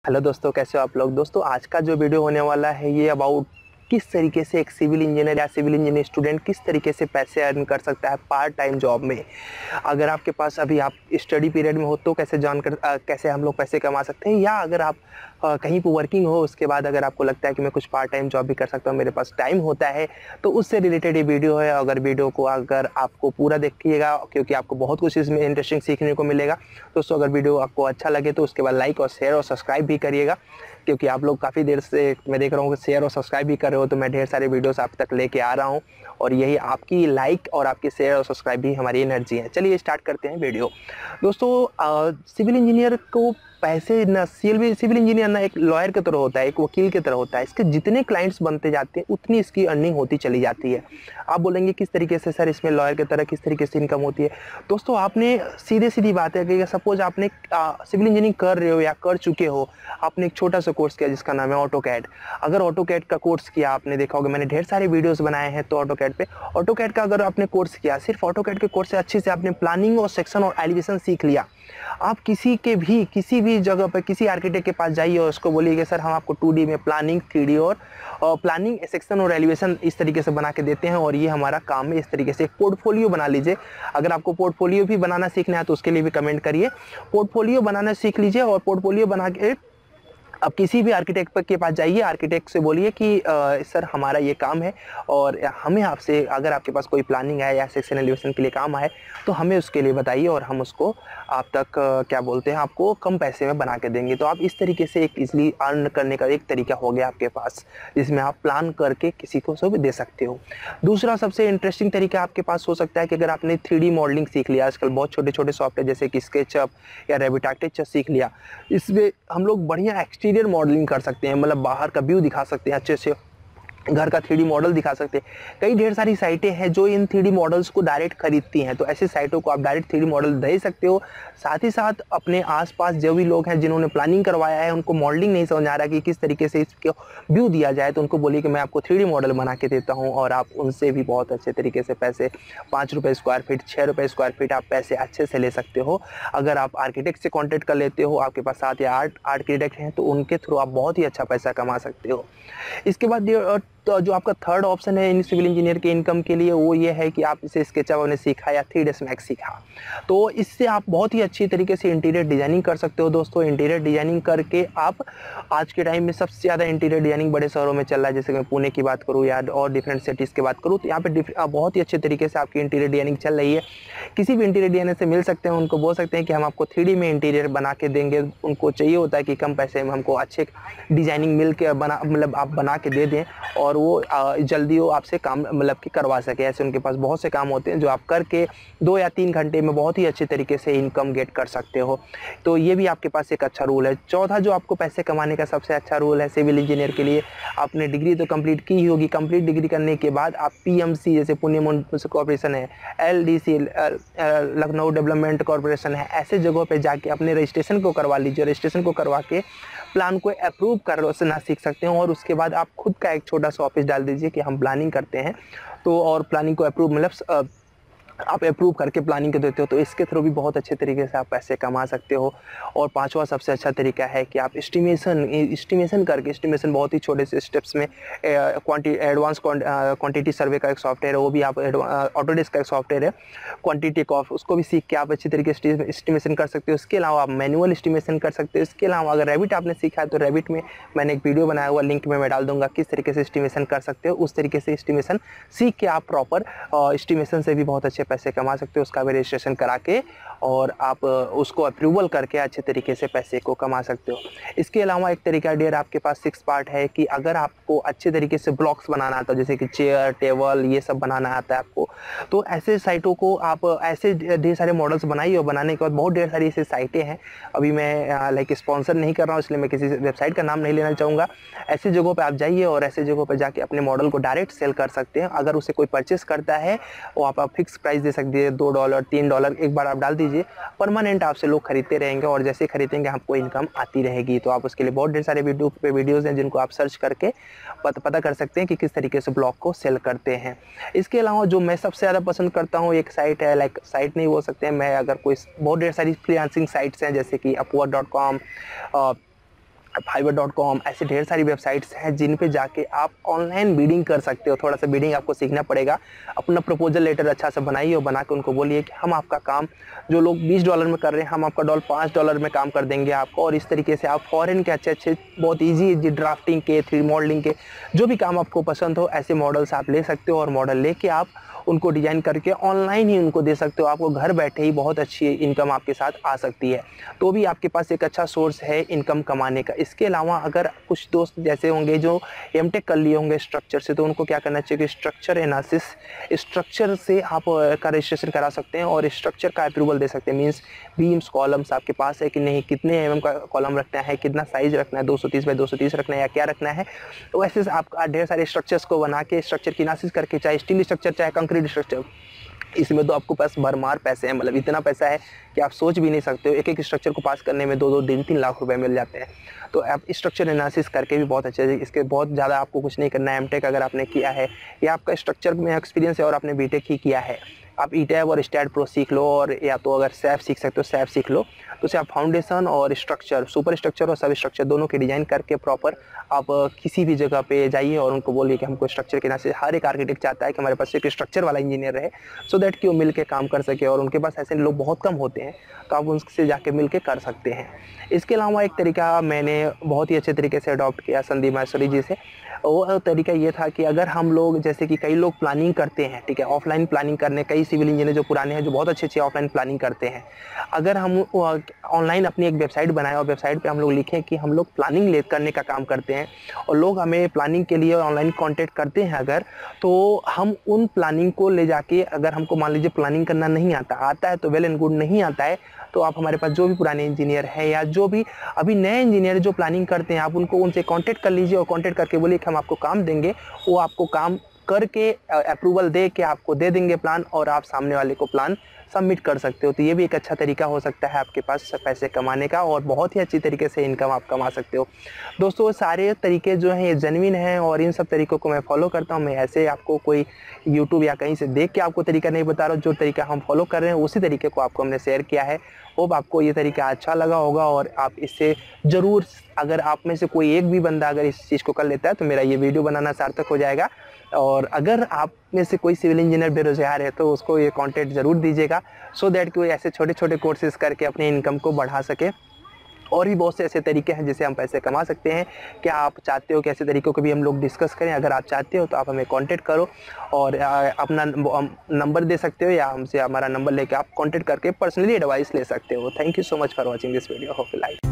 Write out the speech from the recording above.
Hello दोस्तों, कैसे हो आप लोग। दोस्तों आज का जो वीडियो होने वाला है ये अबाउट किस तरीके से एक सिविल इंजीनियर या सिविल इंजीनियर स्टूडेंट किस तरीके से पैसे अर्न कर सकता है पार्ट टाइम जॉब में। अगर आपके पास अभी आप स्टडी पीरियड में हो तो कैसे हम लोग पैसे कमा सकते हैं, या अगर आप कहीं पर वर्किंग हो उसके बाद अगर आपको लगता है कि मैं कुछ पार्ट टाइम जॉब भी कर सकता हूँ, मेरे पास टाइम होता है, तो उससे रिलेटेड ये वीडियो है। अगर वीडियो को अगर आपको पूरा देखिएगा क्योंकि आपको बहुत कुछ इसमें इंटरेस्टिंग सीखने को मिलेगा। दोस्तों अगर वीडियो आपको अच्छा लगे तो उसके बाद लाइक और शेयर और सब्सक्राइब भी करिएगा, क्योंकि आप लोग काफ़ी देर से मैं देख रहा हूँ कि शेयर और सब्सक्राइब भी कर रहे हो, तो मैं ढेर सारे वीडियोस आप तक लेके आ रहा हूँ और यही आपकी लाइक और आपकी शेयर और सब्सक्राइब भी हमारी एनर्जी है। चलिए स्टार्ट करते हैं वीडियो। दोस्तों सिविल इंजीनियर को पैसे न सिविल इंजीनियर ना एक लॉयर की तरह होता है, एक वकील की तरह होता है। इसके जितने क्लाइंट्स बनते जाते हैं उतनी इसकी अर्निंग होती चली जाती है। आप बोलेंगे किस तरीके से सर इसमें लॉयर की तरह किस तरीके से इनकम होती है। दोस्तों आपने सीधी बात है कि सपोज आपने सिविल इंजीनियरिंग कर रहे हो या कर चुके हो, आपने एक छोटा सा कोर्स किया जिसका नाम है ऑटोकैड। अगर ऑटोकैड का कोर्स किया, आपने देखा होगा मैंने ढेर सारे वीडियोस बनाए हैं तो ऑटोकैड का अगर आपने कोर्स किया, सिर्फ ऑटोकैड के कोर्स से अच्छे से आपने प्लानिंग और सेक्शन और एलिवेशन सीख लिया, आप किसी भी जगह पे किसी आर्किटेक्ट के पास जाइए और उसको बोलिए कि सर हम आपको 2D में प्लानिंग, 3D और प्लानिंग, सेक्शन और एलिवेशन इस तरीके से बना के देते हैं और ये हमारा काम है। इस तरीके से एक पोर्टफोलियो बना लीजिए। अगर आपको पोर्टफोलियो भी बनाना सीखना है तो उसके लिए भी कमेंट करिए। पोर्टफोलियो बनाना सीख लीजिए और पोर्टफोलियो बना के अब किसी भी आर्किटेक्ट के पास जाइए, आर्किटेक्ट से बोलिए कि सर हमारा ये काम है और हमें आपसे, अगर आपके पास कोई प्लानिंग है या सेक्शन एलिवेशन के लिए काम है तो हमें उसके लिए बताइए और हम उसको आप तक क्या बोलते हैं आपको कम पैसे में बना के देंगे। तो आप इस तरीके से एक इजीली अर्न करने का एक तरीका हो गया आपके पास, जिसमें आप प्लान करके किसी को सब दे सकते हो। दूसरा सबसे इंटरेस्टिंग तरीका आपके पास हो सकता है कि अगर आपने 3D मॉडलिंग सीख लिया, आजकल बहुत छोटे छोटे सॉफ्टवेयर जैसे कि स्केचअप या रेविट आर्किटेक्चर सीख लिया, इसमें हम लोग बढ़िया एक्सटीरियर मॉडलिंग कर सकते हैं, मतलब बाहर का व्यू दिखा सकते हैं, अच्छे से घर का 3D मॉडल दिखा सकते हैं। कई ढेर सारी साइटें हैं जो इन 3D मॉडल्स को डायरेक्ट खरीदती हैं, तो ऐसी साइटों को आप डायरेक्ट 3D मॉडल दे सकते हो। साथ ही साथ अपने आसपास जो भी लोग हैं जिन्होंने प्लानिंग करवाया है, उनको मॉडलिंग नहीं समझ आ रहा कि किस तरीके से इसको व्यू दिया जाए, तो उनको बोलिए कि मैं आपको 3D मॉडल बना के देता हूँ और आप उनसे भी बहुत अच्छे तरीके से पैसे 5 रुपये स्क्वायर फीट, 6 रुपये स्क्वायर फीट आप पैसे अच्छे से ले सकते हो। अगर आप आर्किटेक्ट से कॉन्टेक्ट कर लेते हो, आपके पास 7 या 8 आर्किटेक्ट हैं, तो उनके थ्रू आप बहुत ही अच्छा पैसा कमा सकते हो। इसके बाद तो जो आपका थर्ड ऑप्शन है इन सिविल इंजीनियर के इनकम के लिए, वो ये है कि आप इसे स्केचअप आपने सीखा या 3ds मैक्स सीखा, तो इससे आप बहुत ही अच्छी तरीके से इंटीरियर डिजाइनिंग कर सकते हो। दोस्तों इंटीरियर डिजाइनिंग करके आप आज के टाइम में सबसे ज़्यादा इंटीरियर डिजाइनिंग बड़े शहरों में चल रहा है, जैसे मैं पुणे की बात करूँ या और डिफरेंट सिटीज़ की बात करूँ, तो यहाँ पे बहुत ही अच्छे तरीके से आपकी इंटीरियर डिजाइनिंग चल रही है। किसी भी इंटीरियर डिजाइनर से मिल सकते हैं, उनको बोल सकते हैं कि हम आपको 3D में इंटीरियर बना के देंगे। उनको चाहिए होता है कि कम पैसे में हमको अच्छे डिजाइनिंग मिल के मतलब आप बना के दे दें और वो जल्दी वो आपसे काम मतलब कि करवा सके। ऐसे उनके पास बहुत से काम होते हैं जो आप करके 2 या 3 घंटे में बहुत ही अच्छे तरीके से इनकम गेट कर सकते हो। तो ये भी आपके पास एक अच्छा रूल है। चौथा जो आपको पैसे कमाने का सबसे अच्छा रूल है सिविल इंजीनियर के लिए, आपने डिग्री तो कंप्लीट की ही होगी। कंप्लीट डिग्री करने के बाद आप PMC जैसे पुणे म्युनिसिपल कॉर्पोरेशन है, LDC लखनऊ डेवलपमेंट कॉर्पोरेशन है, ऐसे जगहों पे जाके अपने रजिस्ट्रेशन को करवा लीजिए। रजिस्ट्रेशन को करवा के प्लान को अप्रूव करना सीख सकते हैं और उसके बाद आप खुद का एक छोटा सा ऑफिस डाल दीजिए कि हम प्लानिंग करते हैं, तो और प्लानिंग को अप्रूव मतलब आप अप्रूव करके प्लानिंग कर देते हो, तो इसके थ्रू भी बहुत अच्छे तरीके से आप पैसे कमा सकते हो। और पांचवा सबसे अच्छा तरीका है कि आप एस्टिमेशन करके, एस्टिमेशन बहुत ही छोटे से स्टेप्स में एडवांस क्वांटिटी सर्वे का एक सॉफ्टवेयर है, वो भी आप ऑटोडेस्क का एक सॉफ्टवेयर है क्वांटिटी कॉफ, उसको भी सीख के आप अच्छी तरीके से एस्टिमेशन कर सकते हो। इसके अलावा आप मैनुअल एस्टिमेशन कर सकते हो। इसके अलावा अगर रेविट आपने सीखा है तो रेविट में मैंने एक वीडियो बनाया हुआ, लिंक में मैं डाल दूंगा, किस तरीके से एस्टिमेशन कर सकते हो। उस तरीके से एस्टिमेशन सीख के आप प्रॉपर एस्टिमेशन से भी बहुत अच्छे पैसे कमा सकते हो, उसका भी रजिस्ट्रेशन करा के और आप उसको अप्रूवल करके अच्छे तरीके से पैसे को कमा सकते हो। इसके अलावा एक तरीका डियर आपके पास 6 पार्ट है कि अगर आपको अच्छे तरीके से ब्लॉक्स बनाना आता है, जैसे कि चेयर, टेबल, ये सब बनाना आता है आपको, तो ऐसे साइटों को आप ऐसे ढेर सारे मॉडल्स बनाइए और बनाने के बाद बहुत ढेर सारी ऐसी साइटें हैं। अभी मैं लाइक स्पॉन्सर नहीं कर रहा हूँ, इसलिए मैं किसी वेबसाइट का नाम नहीं लेना चाहूँगा। ऐसी जगहों पर आप जाइए और ऐसे जगहों पर जाके अपने मॉडल को डायरेक्ट सेल कर सकते हैं। अगर उसे कोई परचेस करता है वो आप फिक्स प्राइस दे सकते हैं, $2, $3 एक बार आप डाल दीजिए, परमानेंट आपसे लोग खरीदते रहेंगे और जैसे खरीदेंगे आपको इनकम आती रहेगी। तो आप उसके लिए बहुत ढेर सारे वीडियोज़ हैं जिनको आप सर्च करके पता कर सकते हैं कि किस तरीके से ब्लॉग को सेल करते हैं। इसके अलावा जो मैं सबसे ज़्यादा पसंद करता हूँ, एक साइट है, लाइक साइट नहीं बोल सकते हैं, मैं अगर कोई बहुत ढेर सारी फ्रीलांसिंग साइट्स हैं जैसे कि upwork.com, fiverr.com, ऐसे ढेर सारी वेबसाइट्स हैं जिन पे जाके आप ऑनलाइन बिडिंग कर सकते हो। थोड़ा सा बिडिंग आपको सीखना पड़ेगा। अपना प्रपोजल लेटर अच्छा सा बनाइए और बना के उनको बोलिए कि हम आपका काम, जो लोग $20 में कर रहे हैं, हम आपका $5 में काम कर देंगे आपको। और इस तरीके से आप फॉरेन के अच्छे बहुत ईजी ड्राफ्टिंग के, 3D मॉडलिंग के, जो भी काम आपको पसंद हो, ऐसे मॉडल्स आप ले सकते हो और मॉडल लेके आप उनको डिज़ाइन करके ऑनलाइन ही उनको दे सकते हो। आपको घर बैठे ही बहुत अच्छी इनकम आपके साथ आ सकती है। तो भी आपके पास एक अच्छा सोर्स है इनकम कमाने का। इसके अलावा अगर कुछ दोस्त जैसे होंगे जो एमटेक कर लिए होंगे स्ट्रक्चर से, तो उनको क्या करना चाहिए कि स्ट्रक्चर एनालिसिस, स्ट्रक्चर से आप का रजिस्ट्रेशन करा सकते हैं और स्ट्रक्चर का अप्रूवल दे सकते हैं। मीन्स बीम्स कॉलम्स आपके पास है कि नहीं, कितने mm का कॉलम रखना है, कितना साइज़ रखना है, 230 बाई 230 रखना है या क्या रखना है। तो ऐसे आप ढेर सारे स्ट्रक्चर्स को बना के स्ट्रक्चर की एनालिसिस करके, चाहे स्टील स्ट्रक्चर चाहे कंक्रीट स्ट्रक्चर, इसमें तो आपको पास भरमार पैसे हैं। मतलब इतना पैसा है कि आप सोच भी नहीं सकते हो। एक स्ट्रक्चर को पास करने में 2-2, 3-3 लाख रुपए मिल जाते हैं। तो आप स्ट्रक्चर एनालिसिस करके भी बहुत अच्छे, इसके बहुत ज़्यादा आपको कुछ नहीं करना है। एमटेक अगर आपने किया है या आपका स्ट्रक्चर में एक्सपीरियंस है और आपने बीटेक ही किया है, आप ईटैब और स्टैट प्रो सीख लो, और या तो अगर सैप सीख सकते हो सैप सीख लो। तो उसे आप फाउंडेशन और स्ट्रक्चर, सुपर स्ट्रक्चर और सब स्ट्रक्चर दोनों के डिज़ाइन करके प्रॉपर आप किसी भी जगह पे जाइए और उनको बोलिए कि हमको स्ट्रक्चर के एनालिसिस। हर एक आर्किटेक्ट चाहता है कि हमारे पास एक स्ट्रक्चर वाला इंजीनियर रहे, सो दैट कि वो मिल के काम कर सके, और उनके पास ऐसे लोग बहुत कम होते हैं, तो आप उनसे जाके मिल के कर सकते हैं। इसके अलावा एक तरीका मैंने बहुत ही अच्छे तरीके से अडॉप्ट किया संदीप माहेश्वरी जी से। वो तरीका ये था कि अगर हम लोग, जैसे कि कई लोग प्लानिंग करते हैं, ठीक है, ऑफलाइन प्लानिंग करने, कई सिविल इंजीनियर जो पुराने हैं जो बहुत अच्छी ऑफलाइन प्लानिंग करते हैं, अगर हम ऑनलाइन अपनी एक वेबसाइट बनाएं और वेबसाइट पे हम लोग लिखें कि हम लोग प्लानिंग करने का काम करते हैं और लोग हमें प्लानिंग के लिए ऑनलाइन कांटेक्ट करते हैं अगर, तो हम उन प्लानिंग को ले जाके, अगर हमको मान लीजिए प्लानिंग करना नहीं आता है तो वेल एंड गुड, नहीं आता है तो आप हमारे पास जो भी पुराने इंजीनियर हैं या जो भी अभी नए इंजीनियर जो प्लानिंग करते हैं, आप उनसे कांटेक्ट कर लीजिए और कांटेक्ट करके बोलिए कि हम आपको काम देंगे। वो आपको काम करके अप्रूवल दे के आपको दे देंगे प्लान, और आप सामने वाले को प्लान सबमिट कर सकते हो। तो ये भी एक अच्छा तरीका हो सकता है आपके पास पैसे कमाने का, और बहुत ही अच्छी तरीके से इनकम आप कमा सकते हो। दोस्तों, सारे तरीके जो हैं ये जेन्युइन हैं और इन सब तरीकों को मैं फॉलो करता हूँ। मैं ऐसे आपको कोई यूट्यूब या कहीं से देख के आपको तरीका नहीं बता रहा हूँ। जो तरीका हम फॉलो कर रहे हैं उसी तरीके को आपको हमने शेयर किया है। होप आपको ये तरीका अच्छा लगा होगा और आप इससे ज़रूर, अगर आप में से कोई एक भी बंदा अगर इस चीज़ को कर लेता है तो मेरा ये वीडियो बनाना सार्थक हो जाएगा। और अगर आप में से कोई सिविल इंजीनियर बेरोजगार है तो उसको ये कॉन्टेंट ज़रूर दीजिएगा, सो दैट कि वो ऐसे छोटे छोटे कोर्सेज़ करके अपने इनकम को बढ़ा सके। और भी बहुत से ऐसे तरीके हैं जिससे हम पैसे कमा सकते हैं। क्या आप चाहते हो कि ऐसे तरीकों को भी हम लोग डिस्कस करें? अगर आप चाहते हो तो आप हमें कांटेक्ट करो और अपना नंबर दे सकते हो, या हमसे हमारा नंबर लेके आप कांटेक्ट करके पर्सनली एडवाइस ले सकते हो। Thank you so much for watching this video. Hope you like.